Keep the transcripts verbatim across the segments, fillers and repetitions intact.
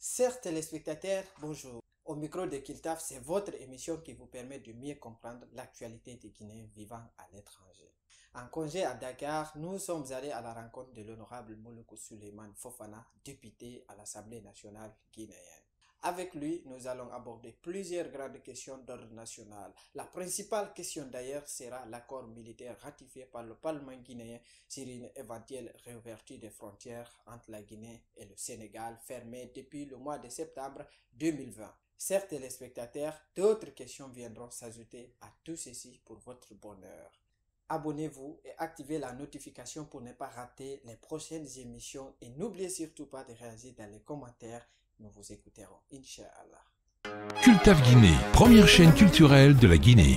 Chers téléspectateurs, bonjour. Au micro de Kiltaf, c'est votre émission qui vous permet de mieux comprendre l'actualité des Guinéens vivant à l'étranger. En congé à Dakar, nous sommes allés à la rencontre de l'honorable Moluku Suleiman Fofana, député à l'Assemblée nationale guinéenne. Avec lui, nous allons aborder plusieurs grandes questions d'ordre national. La principale question d'ailleurs sera l'accord militaire ratifié par le Parlement guinéen sur une éventuelle réouverture des frontières entre la Guinée et le Sénégal, fermée depuis le mois de septembre deux mille vingt. Chers téléspectateurs, d'autres questions viendront s'ajouter à tout ceci pour votre bonheur. Abonnez-vous et activez la notification pour ne pas rater les prochaines émissions et n'oubliez surtout pas de réagir dans les commentaires. Nous vous écouterons, Inch'Allah. Kultaf Guinée, première chaîne culturelle de la Guinée.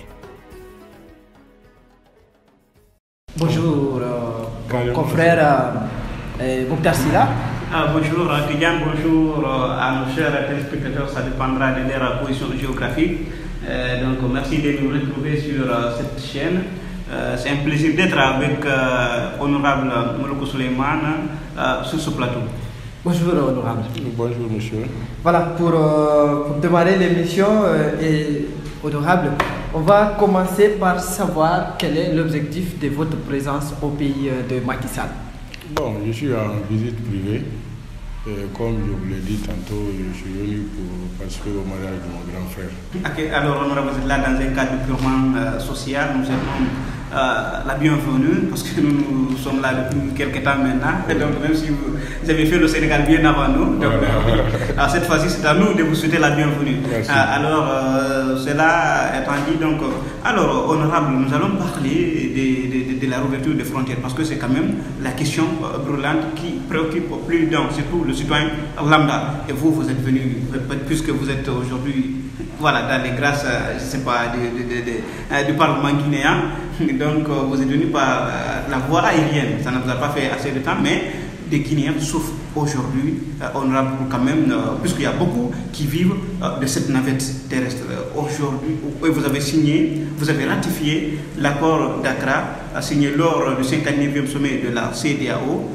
Bonjour, euh, confrère euh, Mokhtar Sylla. Ah, bonjour Tidjane, bonjour à nos chers téléspectateurs, ça dépendra de leur position géographique. Euh, donc merci de nous retrouver sur euh, cette chaîne. Euh, C'est un plaisir d'être avec euh, honorable Moluku Suleiman euh, sur ce plateau. Bonjour honorable. Bonjour monsieur. Voilà, pour, euh, pour démarrer l'émission, euh, et honorable, on va commencer par savoir quel est l'objectif de votre présence au pays euh, de Macky Sall. Bon, je suis en visite privée. Et comme je vous l'ai dit tantôt, je suis venu pour participer au mariage de mon grand frère. Ok, alors honorable, vous êtes là dans un cadre purement euh, social. Nous avons euh, la bienvenue parce que nous, nous sommes là depuis quelques temps maintenant. Et donc même si vous, vous avez fait le Sénégal bien avant nous, donc, euh, alors cette fois-ci c'est à nous de vous souhaiter la bienvenue. Merci. Euh, alors euh, cela étant dit, donc, alors honorable, nous allons parler de, de, de, de la réouverture des frontières parce que c'est quand même la question euh, brûlante qui préoccupe plus d'un, surtout le citoyen lambda. Et vous, vous êtes venu, puisque vous êtes aujourd'hui, voilà, dans les grâces, je ne sais pas, du, du, du, du, du Parlement guinéen. Donc, vous êtes venu par la voie aérienne. Ça ne vous a pas fait assez de temps, mais des Guinéens souffrent aujourd'hui, honorable quand même, puisqu'il y a beaucoup qui vivent de cette navette terrestre. Aujourd'hui, vous avez signé, vous avez ratifié l'accord d'Accra, signé lors du cinquante-neuvième sommet de la C E D E A O.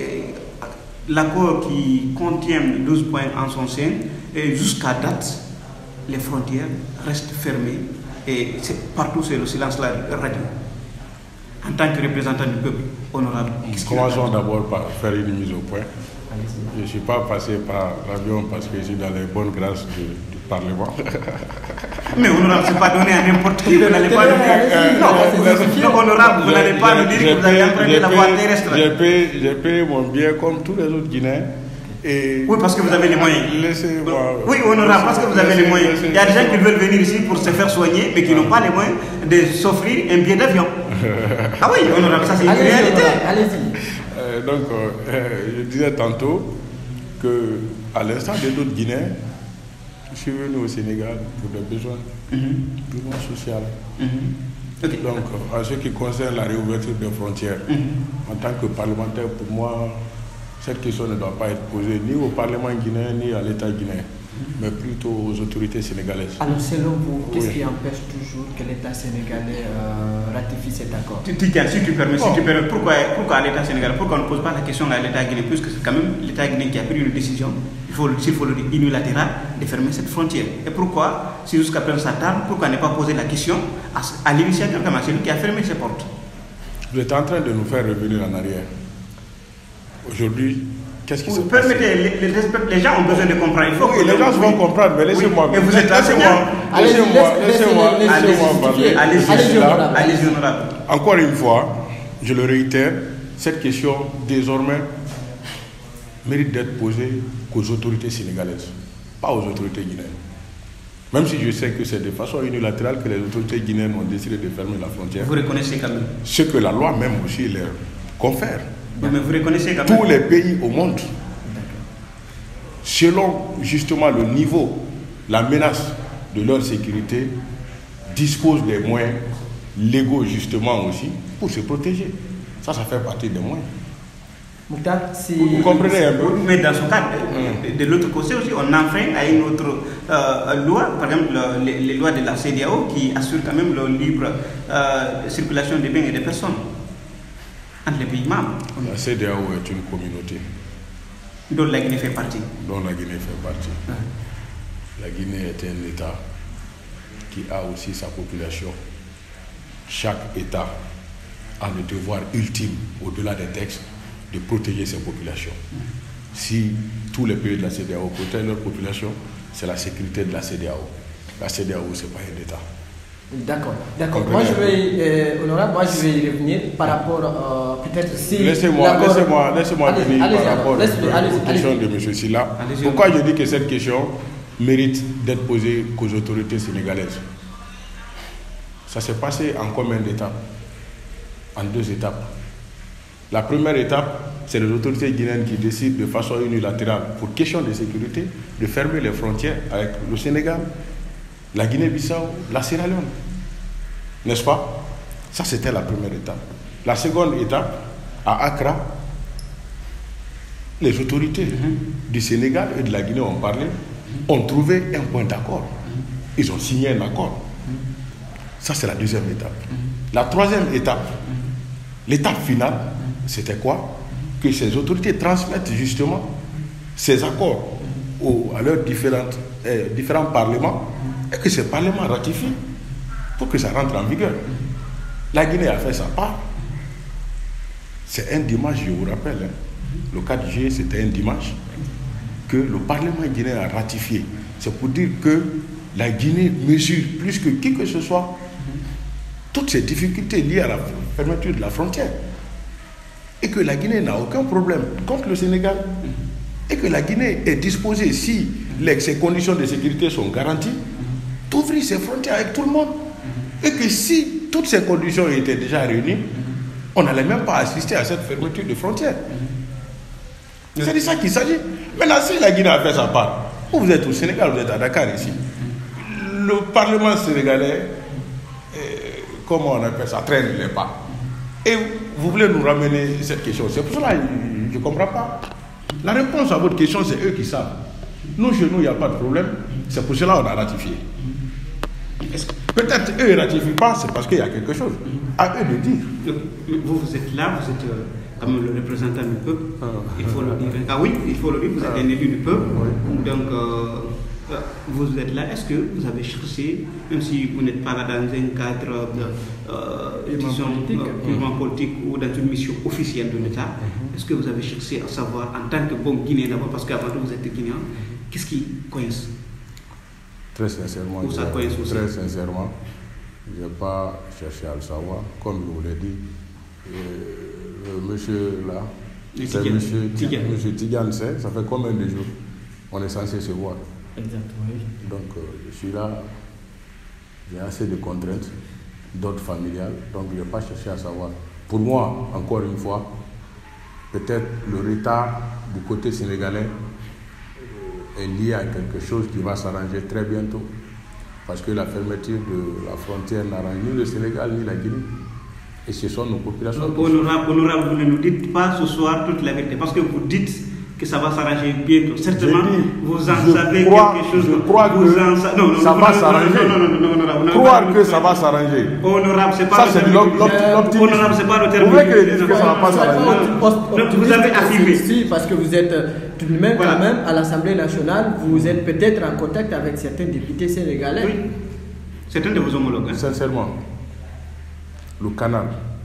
L'accord qui contient douze points en son sein, et jusqu'à date, les frontières restent fermées et partout c'est le silence radio. En tant que représentant du peuple honorable, Commençons d'abord par faire une mise au point. Je ne suis pas passé par l'avion parce que je suis dans les bonnes grâces du, du Parlement. Mais honorable, ce n'est pas donné à n'importe qui, vous n'allez pas nous dire. Non, honorable, vous n'allez pas nous dire que vous allez emprunter la voie terrestre. J'ai payé mon billet comme tous les autres Guinéens. Et oui, parce que vous avez les moyens. Laissez-moi. Oui, honorable, parce que vous avez les moyens. Il y a des gens qui veulent venir ici pour se faire soigner, mais qui n'ont pas les moyens de s'offrir un billet d'avion. Ah oui, honorable, ça c'est une réalité. Allez-y. Euh, donc, euh, je disais tantôt que, à l'instant des autres Guinéens, je suis venu au Sénégal pour des besoins, mm-hmm. besoins sociaux. Mm-hmm. Okay. Donc, en ce qui concerne la réouverture des frontières, mm-hmm. en tant que parlementaire, pour moi, cette question ne doit pas être posée ni au Parlement guinéen ni à l'État guinéen, mais plutôt aux autorités sénégalaises. Alors, selon vous, qu'est-ce oui. qui empêche toujours que l'État sénégalais euh, ratifie cet accord? Si tu permets, si tu permets, pourquoi, pourquoi à l'État sénégalais? Pourquoi on ne pose pas la question à l'État guinéen? Puisque c'est quand même l'État guinéen qui a pris une décision, il faut, s'il faut le dire, unilatérale, de fermer cette frontière. Et pourquoi, si jusqu'à présent ça tarde, pourquoi ne pas poser la question à, à l'initiative comme à celui qui a fermé ses portes? Vous êtes en train de nous faire revenir en arrière. Aujourd'hui, qu'est-ce qui se passe? Permettez, les, les, les gens ont besoin de comprendre. Il faut oui, que les gens vont comprendre, mais laissez-moi. Oui. Et vous êtes enseignant. Laissez-moi, laissez-moi, laissez-moi parler. Allez-y, allez-y, honorable. Encore une fois, je le réitère, cette question, désormais, mérite d'être posée qu'aux autorités sénégalaises, pas aux autorités guinéennes. Même si je sais que c'est de façon unilatérale que les autorités guinéennes ont décidé de fermer la frontière. Vous reconnaissez quand même ce que la loi même aussi leur confère. Mais vous reconnaissez quand même tous les pays au monde, selon justement le niveau, la menace de leur sécurité, disposent des moyens légaux justement aussi pour se protéger. Ça, ça fait partie des moyens. Si vous, vous comprenez un peu? Mais dans ce cas, de, de l'autre côté aussi, on enfreint à une autre euh, loi, par exemple le, les, les lois de la C E D E A O qui assurent quand même la libre euh, circulation des biens et des personnes entre les pays membres. La C E D E A O est une communauté. dont la Guinée fait partie. Dont la Guinée fait partie. Ah. La Guinée est un État qui a aussi sa population. Chaque État a le devoir ultime, au-delà des textes, de protéger ses populations. Si tous les pays de la C D A O protègent leur population, c'est la sécurité de la C D A O. La C D A O, ce n'est pas un État. D'accord, d'accord. Moi, je vais, euh, honorable, moi, je vais y revenir par rapport, euh, peut-être si... Laissez-moi laissez-moi, laissez-moi venir par rapport à la question de M. Silla. Pourquoi je dis que cette question mérite d'être posée qu'aux autorités sénégalaises? Ça s'est passé en combien d'étapes? En deux étapes. La première étape, c'est les autorités guinéennes qui décident de façon unilatérale, pour question de sécurité, de fermer les frontières avec le Sénégal, la Guinée-Bissau, la Sierra Leone. N'est-ce pas? Ça, c'était la première étape. La seconde étape, à Accra, les autorités mm-hmm. du Sénégal et de la Guinée ont parlé, mm-hmm. ont trouvé un point d'accord. Mm-hmm. Ils ont signé un accord. Mm-hmm. Ça, c'est la deuxième étape. Mm-hmm. La troisième étape, mm-hmm. l'étape finale, mm-hmm. c'était quoi? Que ces autorités transmettent justement ces accords aux, à leurs différentes, euh, différents parlements et que ces parlements ratifient pour que ça rentre en vigueur. La Guinée a fait sa part. C'est un dimanche, je vous rappelle, hein, le quatre juillet, c'était un dimanche que le Parlement guinéen a ratifié. C'est pour dire que la Guinée mesure plus que qui que ce soit toutes ces difficultés liées à la fermeture de la frontière. Et que la Guinée n'a aucun problème contre le Sénégal. Et que la Guinée est disposée, si les, ses conditions de sécurité sont garanties, d'ouvrir ses frontières avec tout le monde. Et que si toutes ces conditions étaient déjà réunies, on n'allait même pas assister à cette fermeture de frontières. C'est de ça qu'il s'agit. Maintenant, si la Guinée a fait sa part, vous êtes au Sénégal, vous êtes à Dakar ici, le Parlement sénégalais, euh, comment on appelle ça, traîne les pas. Et vous voulez nous ramener cette question. C'est pour cela que je ne comprends pas. La réponse à votre question, c'est eux qui savent. Nous, chez nous, il n'y a pas de problème. C'est pour cela qu'on a ratifié. Peut-être eux ne ratifient pas, c'est parce qu'il y a quelque chose. À eux de dire. Vous, vous êtes là, vous êtes euh, comme le représentant du peuple. Il faut le dire. Ah oui, il faut le dire, vous êtes un élu du peuple. Donc, euh, vous êtes là. Est-ce que vous avez cherché, même si vous n'êtes pas là dans un cadre de, euh, disons, politique, euh, purement politique ou dans une mission officielle de l'État, mm-hmm. est-ce que vous avez cherché à savoir, en tant que bon Guinéen d'abord, parce qu'avant tout vous êtes Guinéen, mm-hmm. qu'est-ce qui coince? Très sincèrement, ça coince aussi. Très sincèrement, je n'ai pas cherché à le savoir. Comme je vous l'ai dit, euh, le monsieur là, c'est monsieur Tidiane, ça fait combien de jours on est censé se voir? Exactement. Donc, euh, je suis là, j'ai assez de contraintes, d'ordre familial, donc je n'ai pas cherché à savoir. Pour moi, encore une fois, peut-être le retard du côté sénégalais est lié à quelque chose qui va s'arranger très bientôt. Parce que la fermeture de la frontière n'arrange ni le Sénégal ni la Guinée. Et ce sont nos populations. Donc, honorable, honorable, vous ne nous dites pas ce soir toute la vérité. Parce que vous dites que ça va s'arranger bientôt. Certainement, dit, vous en savez crois, quelque chose. Je crois vous que en sa... non, non, ça non, va non, s'arranger. Non, non, non, non, non, non, croire que ça va s'arranger. Honorable, c'est pas ça, c'est l'optimisme. Honorable, c'est pas le terme. Vous voulez que je dise que ça ne va pas s'arranger? Vous avez affirmé. Si, parce que vous êtes tout de même, voilà. Quand même, à l'Assemblée nationale, vous êtes peut-être en contact avec certains députés sénégalais. Oui. Certains de vos homologues. Hein? Sincèrement, le canal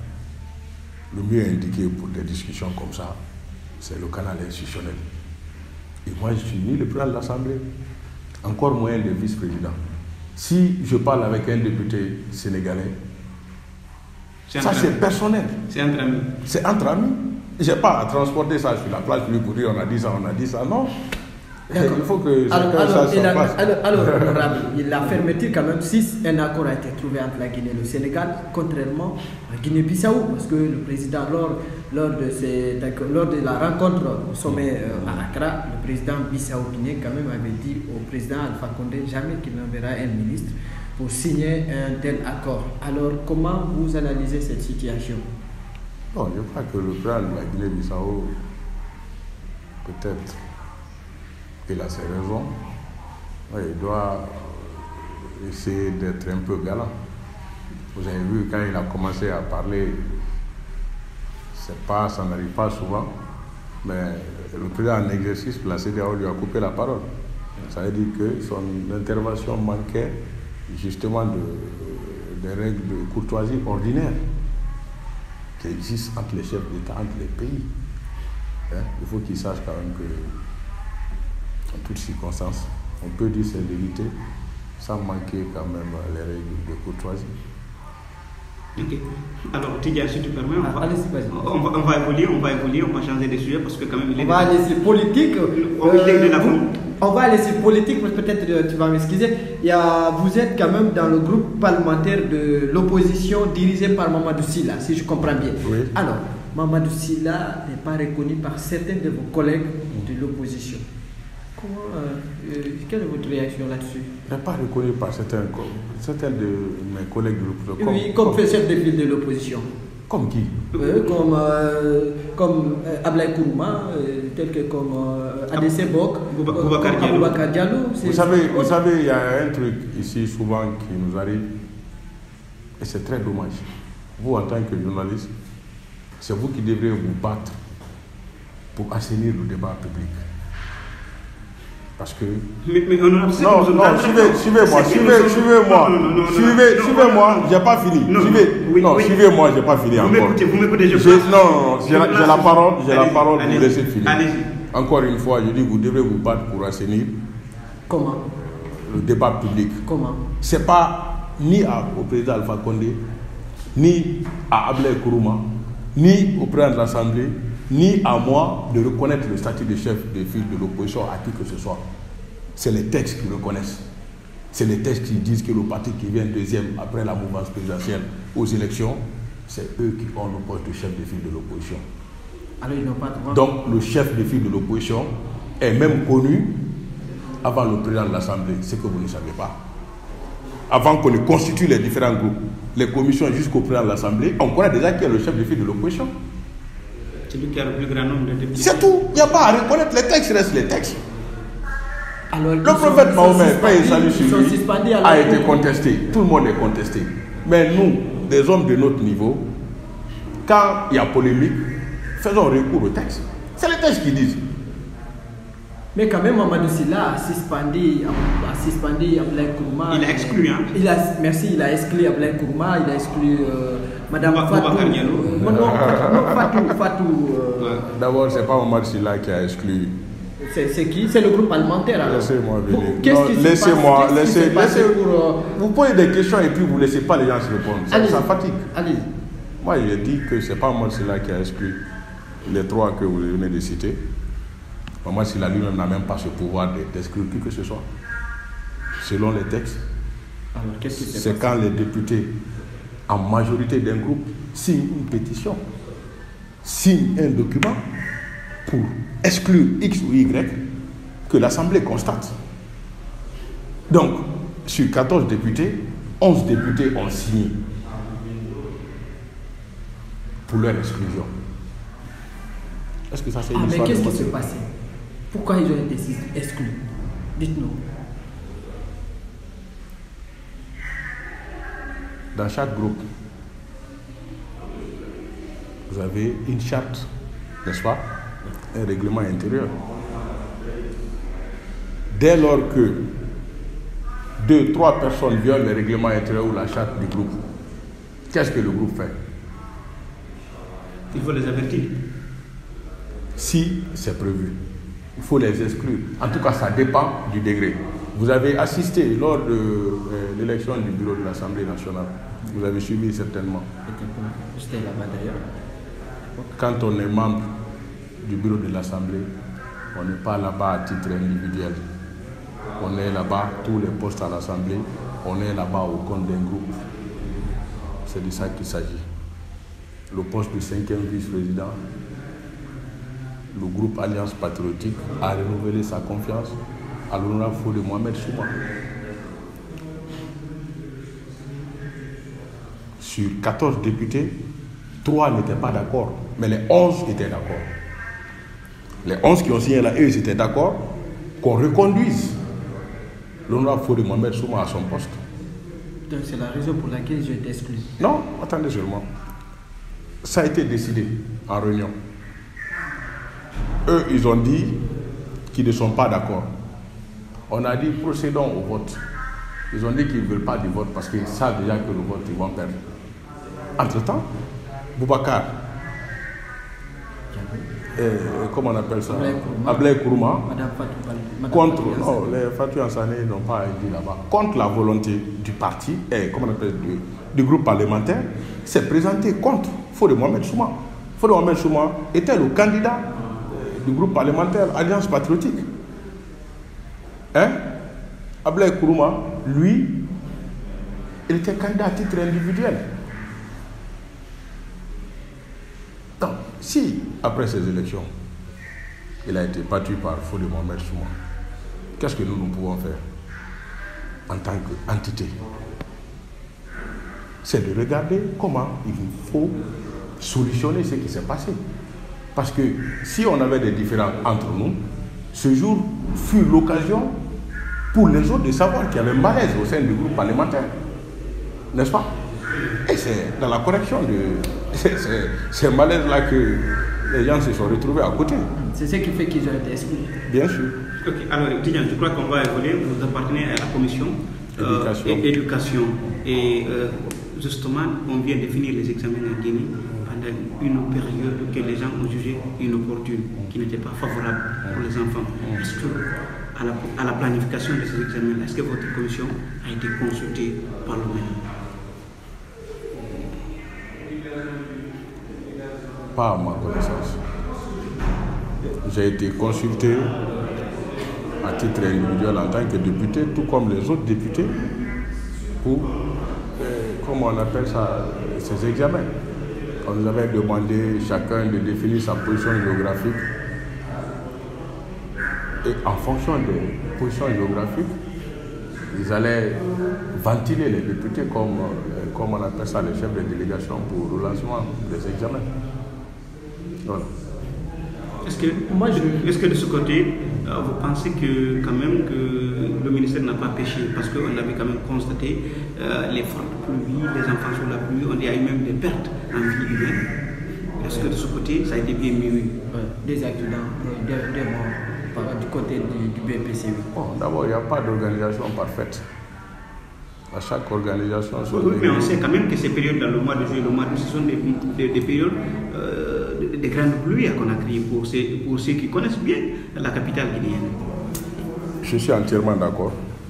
le mieux indiqué pour des discussions comme ça, c'est le canal institutionnel. Et moi, je suis ni le président de l'Assemblée, encore moins le vice-président. Si je parle avec un député sénégalais, ça c'est personnel. C'est entre amis. C'est entre amis. Je n'ai pas à transporter ça sur la place pour dire on a dit ça, on a dit ça. Non. Il faut que alors, alors, ça alors, alors, alors, honorable, la fermeture quand même, si un accord a été trouvé entre la Guinée et le Sénégal, contrairement à Guinée-Bissau, parce que le président, lors, lors, de ces, lors de la rencontre au sommet euh, à Accra, le président bissau-guinéen quand même avait dit au président Alpha Condé jamais qu'il n'enverra un ministre pour signer un tel accord. Alors, comment vous analysez cette situation? Bon, je crois que le président de la Guinée-Bissau, peut-être, il a ses raisons. Oui, il doit essayer d'être un peu galant. Vous avez vu, quand il a commencé à parler, c'est pas, ça n'arrive pas souvent. Mais le président en exercice, la C E D E A O lui a coupé la parole. Ça veut dire que son intervention manquait justement de, des règles de courtoisie ordinaires qui existent entre les chefs d'État, entre les pays. Hein? Il faut qu'ils sachent quand même que, en toutes circonstances, on peut dire cette vérité sans manquer quand même les règles de courtoisie. Ok. Alors, Tidja, si tu permets, on, Ah, va, allez-y, vas-y. on, va, on va évoluer, on va évoluer, on va changer de sujet parce que quand même il est. On va aller sur politique. On, euh, de la vous- on va aller sur politique, mais peut-être euh, tu vas m'excuser. Il y a, vous êtes quand même dans le groupe parlementaire de l'opposition dirigé par Mamadou Sylla, si je comprends bien. Oui. Alors, Mamadou Sylla n'est pas reconnu par certains de vos collègues de l'opposition. Comment, euh, euh, quelle est votre réaction là-dessus? Il n'est pas reconnu par certains, certains de mes collègues de l'opposition. Oui, comme fait chef de file de l'opposition. Comme qui? Euh, comme euh, comme euh, Ablaye Kourouma, euh, tel que comme euh, A D C Bok, Bouba- euh, Boubacar comme Diallo. Boubacar Diallo. c'est- Vous savez, c'est- vous savez, il y a un truc ici souvent qui nous arrive, et c'est très dommage. Vous, en tant que journaliste, c'est vous qui devrez vous battre pour assainir le débat public. Parce que... Mais, mais honorable, c'est que Non, nous sommes non, en train- suivez, suivez-moi, c'est que suivez, nous sommes- suivez-moi, non, non, non, non, suivez, non, suivez-moi, non, j'ai pas fini. non, Suivez, oui, non, oui. suivez-moi, j'ai pas fini Vous encore. m'écoutez, vous m'écoutez, je J'ai- passe. Non, non, non, j'ai la, Je j'ai la passe. parole, j'ai la Allez-y, parole, vous allez-y, laissez finir. allez-y. Encore une fois, je dis, vous devrez vous battre pour assainir Comment? le débat public. Comment? C'est pas ni à- au président Alpha Condé, ni à Ablaye Kourouma, ni au président de l'Assemblée, ni à moi de reconnaître le statut de chef de file de l'opposition à qui que ce soit. C'est les textes qui le connaissent. C'est les textes qui disent que le parti qui vient deuxième après la mouvance présidentielle aux élections, c'est eux qui ont le poste de chef de file de l'opposition. Alors ils n'ont pas de droit. Donc le chef de file de l'opposition est même connu avant le président de l'Assemblée, ce que vous ne savez pas. Avant qu'on ne constitue les différents groupes, les commissions jusqu'au président de l'Assemblée, on connaît déjà qui est le chef de file de l'opposition. C'est lui qui a le plus grand nombre de députés. C'est tout. Il n'y a pas à reconnaître. Les textes restent les textes. Alors, Le ils sont- prophète ils sont Mahomet, paix et suspendus- salut ils sur sont lui, suspendus à a la été cour. contesté. Tout le monde est contesté. Mais nous, des hommes de notre niveau, quand il y a polémique, faisons recours aux textes. C'est les textes qui disent. Mais quand même, Mamadou Sylla a suspendu, a suspendu Ablaye Kourouma. Il a exclu, hein. Il a, merci, il a exclu Ablaye Kourouma, il a exclu euh, Madame Bouba- Fatou. Boubacar Diallo. euh, non, non, Fatou, non, Fatou, Fatou, euh, D'abord, ce n'est pas Omar Sylla qui a exclu. c'est c'est qui? C'est le groupe parlementaire alors. Laissez-moi Vous- venir. Qu'est-ce Non, qui se laissez-moi, passe- qu'est-ce qui laissez, s'est passé laissez- pour, euh, Vous posez des questions et puis vous ne laissez pas les gens se répondre. Ça, Allez-y. ça fatigue. Allez-y. Moi, je dis que ce n'est pas Omar Sylla qui a exclu les trois que vous venez de citer. Omar Sylla lui-même n'a même pas ce pouvoir de- d'exclure qui que ce soit. Selon les textes, Alors, qu'est-ce qui s'est c'est passé? quand les députés, en majorité d'un groupe, signent une pétition, signent un document pour exclure X ou Y, que l'Assemblée constate. Donc, sur quatorze députés, onze députés ont signé pour leur exclusion. Est-ce que ça c'est une Ah, mais histoire qu'est-ce de qui s'est moitié? passé? Pourquoi ils ont été exclus? Dites-nous. Dans chaque groupe, vous avez une charte, n'est-ce pas? Un règlement intérieur. Dès lors que deux, trois personnes violent le règlement intérieur ou la charte du groupe, qu'est-ce que le groupe fait? Il faut les avertir. Si c'est prévu, il faut les exclure. En tout cas, ça dépend du degré. Vous avez assisté lors de euh, l'élection du bureau de l'Assemblée nationale. Vous avez suivi certainement. J'étais là-bas d'ailleurs. Quand on est membre du bureau de l'Assemblée, on n'est pas là-bas à titre individuel. On est là-bas, tous les postes à l'Assemblée, on est là-bas au compte d'un groupe. C'est de ça qu'il s'agit. Le poste du cinquième vice-président, le groupe Alliance Patriotique a renouvelé sa confiance à l'honorable Fodé Mohamed Souma. Sur quatorze députés, trois n'étaient pas d'accord, mais les onze étaient d'accord. Les onze qui ont signé là, eux, ils étaient d'accord qu'on reconduise l'honorable Fodé Mohamed Souma à son poste. Donc c'est la raison pour laquelle j'ai été exclu. Non, attendez seulement. Ça a été décidé en réunion. eux, ils ont dit qu'ils ne sont pas d'accord. On a dit procédons au vote. Ils ont dit qu'ils ne veulent pas du vote parce qu'ils savent déjà que le vote, ils vont perdre. Entre-temps, Boubacar, euh, comment on appelle ça, Ablaye Kourouma, contre, non, les Fatou Ansane n'ont pas dit là-bas, contre la volonté du parti, et comment on appelle, du, du groupe parlementaire, s'est présenté contre Fode Mohamed Souma. Fode Mohamed Souma était le candidat du groupe parlementaire Alliance Patriotique. Hein? Ablaye Kourouma, lui, il était candidat à titre individuel. Donc, si, après ces élections, il a été battu par Fode Mohamed Souma, qu'est-ce que nous, nous pouvons faire en tant qu'entité? C'est de regarder comment il faut solutionner ce qui s'est passé. Parce que si on avait des différends entre nous, ce jour fut l'occasion pour les autres de savoir qu'il y avait un malaise au sein du groupe parlementaire. N'est-ce pas? Et c'est dans la correction de ces malaises-là que les gens se sont retrouvés à côté. C'est ce qui fait qu'ils ont été exclus. Bien sûr. Ok, alors Tidiane, je crois qu'on va évoluer. Vous appartenez à la commission euh, éducation. Et, éducation. et euh, justement, on vient de finir les examens en Guinée pendant une période que les gens ont jugé inopportune, qui n'était pas favorable pour les enfants. Est-ce que, à la, à la planification de ces examens, est-ce que votre commission a été consultée par le maire? Pas à ma connaissance. J'ai été consulté à titre individuel en tant que député, tout comme les autres députés, pour, euh, comment on appelle ça, ces examens. On nous avait demandé chacun de définir sa position géographique. Et en fonction des positions géographiques, ils allaient ventiler les députés comme, euh, comme on appelle ça, les chefs de délégation pour le lancement des examens. Voilà. Est-ce que, moi, je... est-ce que de ce côté, euh, vous pensez que quand même que le ministère n'a pas péché? Parce qu'on avait quand même constaté euh, les fortes pluies, les enfants sous la pluie, on y a eu même des pertes en vie humaine. Est-ce que de ce côté, ça a été bien mieux? Ouais, des accidents, des, des morts du côté du, du B P C. Bon, d'abord, il n'y a pas d'organisation parfaite. À chaque organisation... Oui, mais on sait quand même que ces périodes dans le mois de juillet, le mois de ce sont des, des, des périodes... Euh, des grandes pluies à Conakry pour ceux, pour ceux qui connaissent bien la capitale guinéenne. Je suis entièrement d'accord.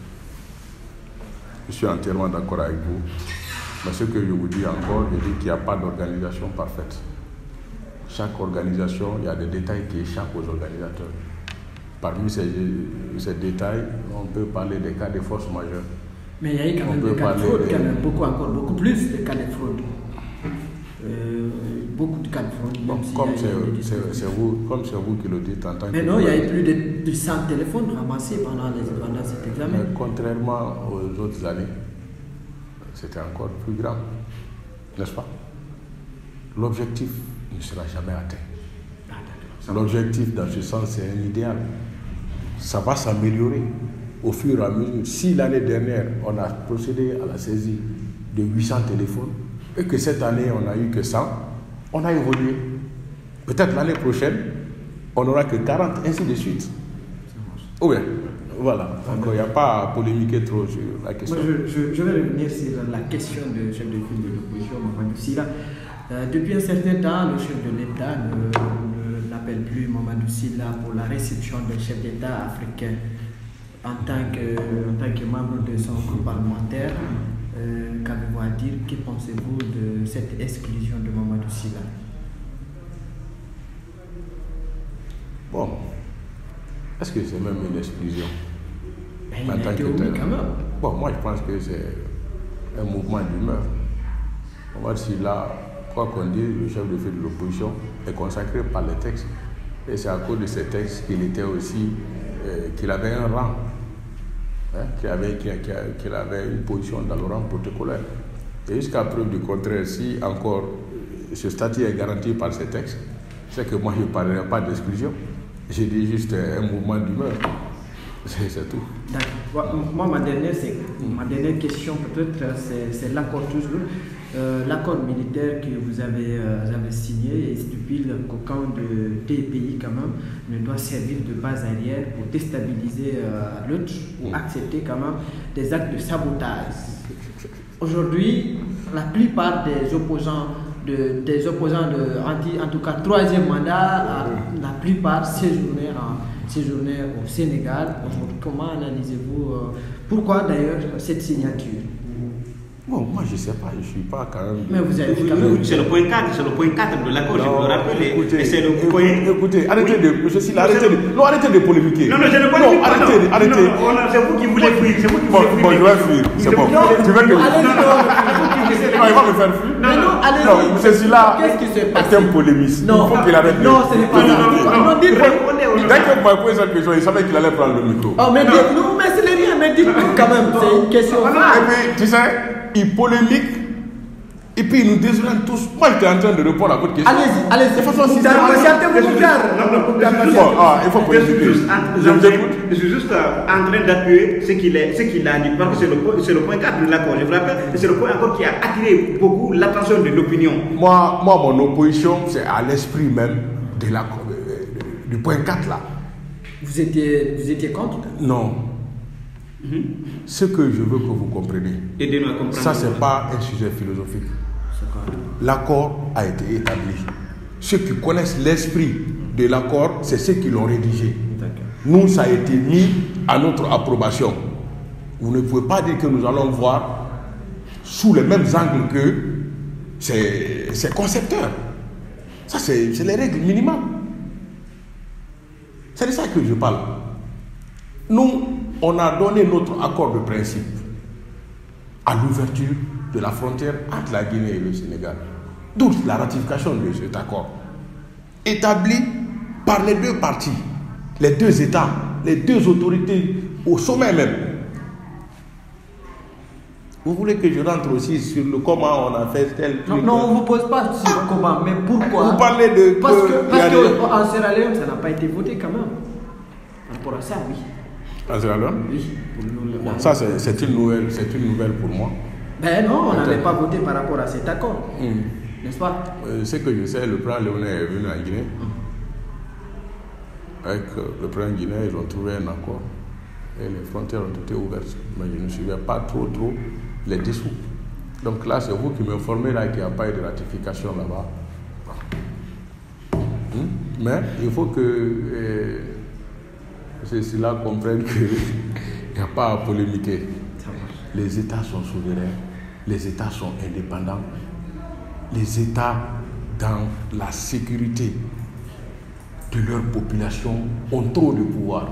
Je suis entièrement d'accord avec vous. Mais ce que je vous dis encore, je dis qu'il n'y a pas d'organisation parfaite. Chaque organisation, il y a des détails qui échappent aux organisateurs. Parmi ces, ces détails, on peut parler des cas de force majeure. Mais il y a eu quand même des cas de fraude, quand même, beaucoup encore, beaucoup plus de cas de fraude. Euh, beaucoup de cas de fraude. Bon, comme c'est vous, comme c'est vous qui le dites en tant que... Mais non, il y a eu plus de, de cent téléphones ramassés pendant, les, pendant cet examen. Mais contrairement aux autres années, c'était encore plus grave, n'est-ce pas? L'objectif ne sera jamais atteint. Ah, L'objectif, dans ce sens, c'est un idéal. Ça va s'améliorer au fur et à mesure. Si l'année dernière, on a procédé à la saisie de huit cents téléphones, et que cette année, on n'a eu que cent, on a évolué. Peut-être l'année prochaine, on n'aura que quarante, ainsi de suite. Ou bien, voilà. Donc, il n'y a pas à polémiquer trop sur la question. Moi, je, je, je vais revenir sur la question du chef de file de l'opposition, Mamadou Sylla. Euh, depuis un certain temps, le chef de l'État ne, ne, n'appelle plus Mamadou Sylla pour la réception d'un chef d'État africain en tant que, en tant que membre de son groupe parlementaire. Euh, Qu'avez-vous à dire? Que pensez-vous de cette exclusion de Mamadou Sylla? Bon, est-ce que c'est même une exclusion? Ben, il a été omis quand même. Bon, moi je pense que c'est un mouvement d'humeur. Mamadou Sylla, quoi qu'on dise, le chef de file de l'opposition est consacré par les textes. Et c'est à cause de ces textes qu'il était aussi, euh, qu'il avait un rang. Hein, qu'il avait, qu'il, qu'il avait une position dans le rang protocolaire. Et jusqu'à preuve du contraire, si encore ce statut est garanti par ces textes, c'est que moi je ne parlerai pas d'exclusion. Je dis juste un mouvement d'humeur. C'est, c'est tout. D'accord. Moi, ma dernière, c'est, ma dernière question, peut-être, c'est, c'est l'accord toujours. Euh, l'accord militaire que vous avez, euh, vous avez signé et stipule qu'aucun de tes pays, quand même, ne doit servir de base arrière pour déstabiliser euh, l'autre ou accepter, quand même, des actes de sabotage. Aujourd'hui, la plupart des opposants, de, des opposants de, anti, en tout cas, troisième mandat, la, la plupart séjournaient en séjourner au Sénégal. Aujourd'hui, comment analysez-vous euh, pourquoi d'ailleurs cette signature? Bon, moi je ne sais pas, je ne suis pas quand même. Mais vous avez quand même. C'est le point quatre, c'est le point quatre de l'accord, je vous le rappelle. Écoutez, et c'est le écoutez, point. Écoutez, arrêtez oui. de. Monsieur Silla, arrêtez de. Non, arrêtez de polémiquer. Non, non, je ne polémique non, pas. Arrêtez, non. arrêtez. Non, non, c'est vous qui voulez fuir. C'est vous qui Bon, voulez fuir. bon, je vais fuir. C'est bon. Non, Tu veux que. non, allez, Non, non, il va me faire fuir. non, non, allez. Non, monsieur Silla Qu'est-ce qui se passe? est un polémiste. Non, il faut qu'il arrête. non, ce n'est pas ça. Non, non, dites-moi. Dès que vous m'avez posé cette question, il savait qu'il allait prendre le micro. Oh, mais dites-nous, mais ce n'est rien, mais dites-nous quand même, c'est une question. Et puis, tu sais, il polémique. Et puis il nous désoriente tous. Moi j'étais en train de répondre à votre question. Allez-y, allez-y. De façon Vous systématique. Ah, il faut Je suis polémiquer. juste en- Je vous écoute. je suis juste euh, en train d'appuyer ce qu'il est- ce qu'il a dit, parce que c'est le, point- c'est le point quatre de l'accord. Je vous rappelle, et c'est le point encore qui a attiré beaucoup l'attention de l'opinion. Moi, moi, mon opposition, c'est à l'esprit même de la, euh, du point quatre là. Vous étiez, vous étiez contre? Non. Mhm. Ce que je veux que vous compreniez, Aidez-nous à comprendre. ça c'est pas un sujet philosophique. L'accord a été établi. Ceux qui connaissent l'esprit de l'accord, c'est ceux qui l'ont rédigé. Nous, ça a été mis à notre approbation. Vous ne pouvez pas dire que nous allons voir sous les mêmes angles que ces, ces concepteurs. Ça, c'est, c'est les règles minimales. C'est de ça que je parle. Nous, on a donné notre accord de principe à l'ouverture de la frontière entre la Guinée et le Sénégal. D'où la ratification de cet accord, établi par les deux parties, les deux États, les deux autorités au sommet même. Vous voulez que je rentre aussi sur le comment on a fait tel Non, truc? non, on ne vous pose pas sur le comment, mais pourquoi? Vous parlez de... Parce que, que- parce il y a que des- en Sierra Leone, ça n'a pas été voté quand même. Par rapport à ça, oui. Ah, c'est là-bas? Oui. Pour nous, le- Bon, ça, c'est, c'est une nouvelle, c'est une nouvelle pour moi. Ben non, on n'avait pas voté par rapport à cet accord, Hum. n'est-ce pas? Euh, ce que je sais, le président Léonard est venu en Guinée. Avec euh, le président guinéen, ils ont trouvé un accord. Et les frontières ont été ouvertes. Mais je ne suivais pas trop, trop les dessous. Donc là, c'est vous qui m'informez là qu'il n'y a pas eu de ratification là-bas. Hum? Mais il faut que euh, ceux-là comprennent qu'il n'y a pas à polémiquer. Les États sont souverains, les États sont indépendants. Les États, dans la sécurité de leur population, ont trop de pouvoir.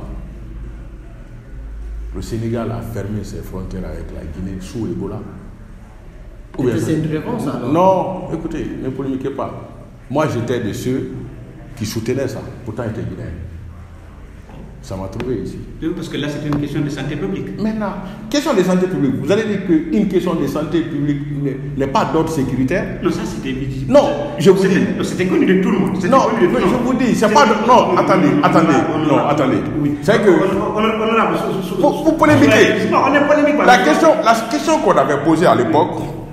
Le Sénégal a fermé ses frontières avec la Guinée sous Ebola. Ou bien Et ça- c'est une réponse alors? Non, écoutez, ne polémiquez pas. Moi, j'étais de ceux qui soutenaient ça. Pourtant, j'étais guinéen. Ça m'a trouvé ici. Oui, parce que là, c'est une question de santé publique. Maintenant, question de santé publique. Vous allez dire qu'une question de santé publique n'est- n'est pas d'ordre sécuritaire? Non, ça, c'était visible. Non, je vous C'était- dis. non, C'était connu de tout le monde. C'était Non, connu de tout mais le je monde. vous dis, c'est C'est- pas de... Non, attendez, attendez, Honorable, non, attendez. Oui. C'est que... Hon- hon- Honorable, sous- sous- Vous, vous polémiquez. Non, on est polémique. La question, la question qu'on avait posée à l'époque,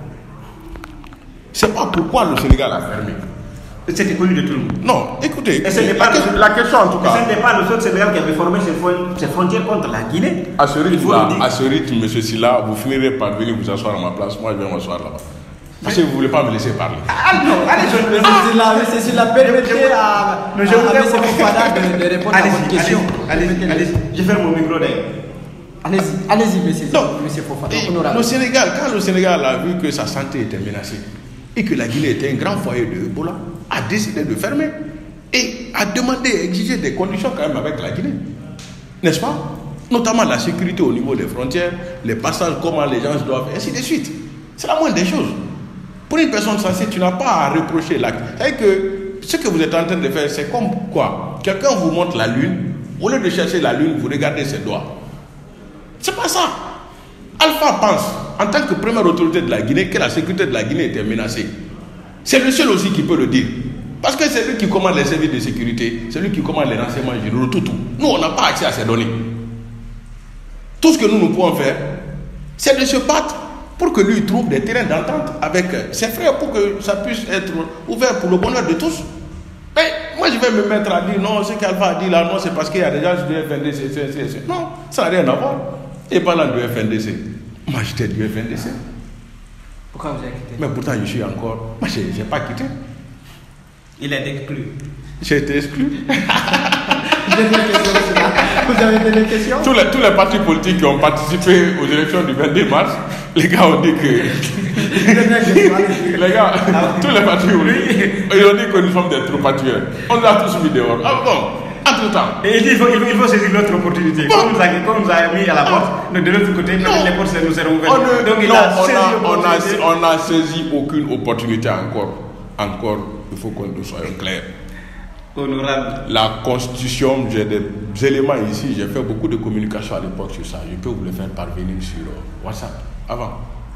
c'est pas pourquoi le Sénégal a fermé. C'était connu de tout le monde. Non, écoutez, Et ce n'est la, pas question, le- la question en tout Ce cas, n'était pas le seul Sénégal qui avait formé ses, fron- ses frontières contre la Guinée. à ce Il faut rythme-là, le dire. à ce rythme, monsieur Silla, vous finirez par venir vous asseoir à ma place, moi je vais m'asseoir là-bas. Parce que vous ne voulez pas me laisser parler. Ah non, allez, je Mais c'est la, mais c'est sur la permettez à, Mais je à, voudrais- à M. Fofana de, de répondre à votre Allez-y, question. allez-y, allez-y, allez-y. Je ferme mon micro d'ailleurs. Allez-y, allez-y, monsieur, Non. monsieur Fofana. Et Honorable. le Sénégal, quand le Sénégal a vu que sa santé était menacée et que la Guinée était un grand foyer de Ebola, a décidé de fermer et a demandé, exigé des conditions quand même avec la Guinée. N'est-ce pas? Notamment la sécurité au niveau des frontières, les passages, comment les gens doivent, ainsi de suite. C'est la moindre des choses. Pour une personne sensée, tu n'as pas à reprocher l'acte. C'est-à-dire que ce que vous êtes en train de faire, c'est comme quoi? Quelqu'un vous montre la lune, au lieu de chercher la lune, vous regardez ses doigts. C'est pas ça. Alpha pense, en tant que première autorité de la Guinée, que la sécurité de la Guinée était menacée. C'est le seul aussi qui peut le dire. Parce que c'est lui qui commande les services de sécurité, c'est lui qui commande les renseignements généraux, tout, tout. Nous, on n'a pas accès à ces données. Tout ce que nous, nous pouvons faire, c'est de se battre pour que lui trouve des terrains d'entente avec ses frères, pour que ça puisse être ouvert pour le bonheur de tous. Mais moi, je vais me mettre à dire non, ce qu'Alpha a dit là, non, c'est parce qu'il y a des gens du F N D C. C, C, C. Non, ça n'a rien à voir. Et parlant du F N D C, moi j'étais du F N D C. Pourquoi vous avez quitté? Mais pourtant, je suis encore. Moi, je n'ai pas quitté. Il est exclu. J'ai été exclu. Vous avez des questions? Tous les, tous les partis politiques qui ont participé aux élections du vingt-deux mars, les gars ont dit que. les gars, tous les partis politiques, ils ont dit que nous sommes des troupatueurs. On nous a tous mis dehors. Ah bon, entre temps. Et il dit qu'il faut, il faut, il faut saisir l'autre opportunité. Bon. Comme, nous a, comme nous a mis à la porte, de l'autre côté, les portes nous seront ouvertes. On, Donc, il non, a on, saisi a, on, a, on a saisi aucune opportunité encore. Encore, il faut que nous soyons clairs. Honorable. La Constitution, j'ai des éléments ici, j'ai fait beaucoup de communication à l'époque sur ça. Je peux vous le faire parvenir sur WhatsApp. Avant,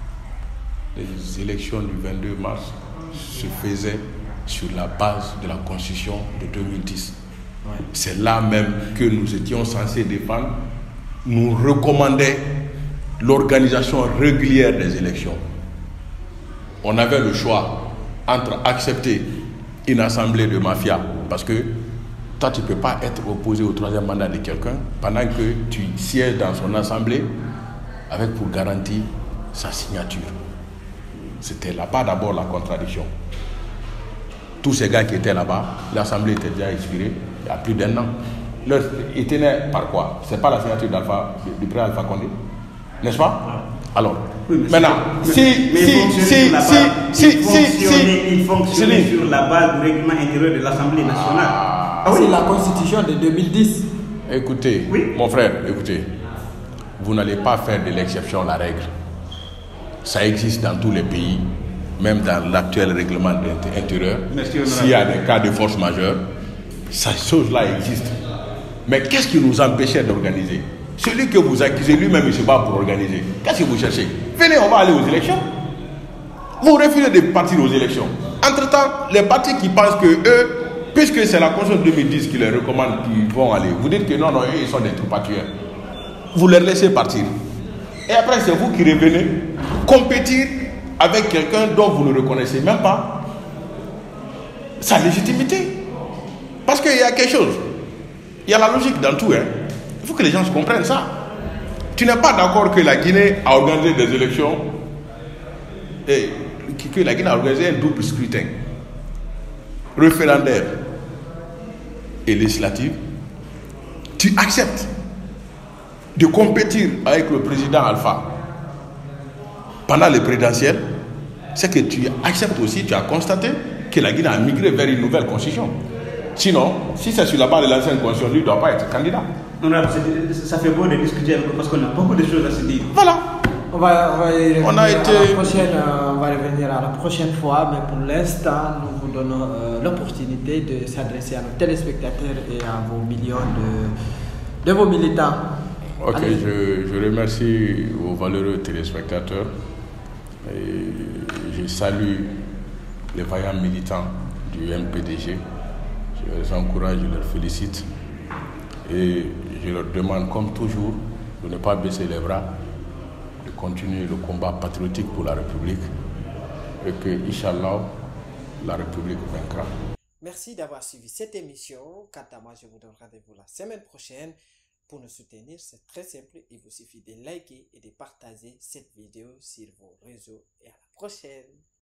les élections du vingt-deux mars se faisaient sur la base de la Constitution de deux mille dix. Ouais. C'est là même que nous étions censés défendre. Nous recommandaient l'organisation régulière des élections. On avait le choix entre accepter une assemblée de mafia, parce que toi tu ne peux pas être opposé au troisième mandat de quelqu'un pendant que tu sièges dans son assemblée avec pour garantie sa signature. C'était là-bas d'abord la contradiction. Tous ces gars qui étaient là-bas, l'assemblée était déjà expirée il y a plus d'un an. Leur, ils tenaient par quoi? C'est pas la signature d'Alpha, du pré Alpha Condé, n'est-ce pas? Alors, oui, maintenant, si, mais si, si, si, si, si, il fonctionnait sur la base du règlement intérieur de l'Assemblée nationale. Ah, ah, oui. C'est la Constitution de deux mille dix. Écoutez, oui. Mon frère, écoutez, vous n'allez pas faire de l'exception la règle. Ça existe dans tous les pays, même dans l'actuel règlement intérieur. S'il y a des cas de force majeure, ces choses-là existent. Mais qu'est-ce qui nous empêchait d'organiser? Celui que vous accusez lui-même, il se bat pour organiser. Qu'est-ce que vous cherchez? Venez, on va aller aux élections. Vous refusez de partir aux élections. Entre-temps, les partis qui pensent que eux, puisque c'est la Constitution de deux mille dix qui les recommande qu'ils vont aller, vous dites que non, non, eux, ils sont des troupatueurs. Vous les laissez partir. Et après, c'est vous qui revenez compétir avec quelqu'un dont vous ne reconnaissez même pas sa légitimité. Parce qu'il y a quelque chose. Il y a la logique dans tout, hein. Il faut que les gens comprennent ça. Tu n'es pas d'accord que la Guinée a organisé des élections et que la Guinée a organisé un double scrutin référendaire et législatif. Tu acceptes de compétir avec le président Alpha pendant les présidentielles. C'est que tu acceptes aussi, tu as constaté que la Guinée a migré vers une nouvelle constitution. Sinon, si c'est sur la base de l'ancienne constitution, lui ne doit pas être candidat. Ça fait beau de discuter parce qu'on a beaucoup de choses à se dire. Voilà. On va, on va y revenir on a été... à la prochaine, on va revenir à la prochaine fois, mais pour l'instant, nous vous donnons euh, l'opportunité de s'adresser à nos téléspectateurs et à vos millions de, de vos militants. Ok, je, je remercie vos valeureux téléspectateurs et je salue les vaillants militants du M P D G. Je les encourage, je les félicite. Et je leur demande, comme toujours, de ne pas baisser les bras, de continuer le combat patriotique pour la République et que, Inch'Allah, la République vaincra. Merci d'avoir suivi cette émission. Quant à moi, je vous donne rendez-vous la semaine prochaine. Pour nous soutenir, c'est très simple. Il vous suffit de liker et de partager cette vidéo sur vos réseaux. Et à la prochaine.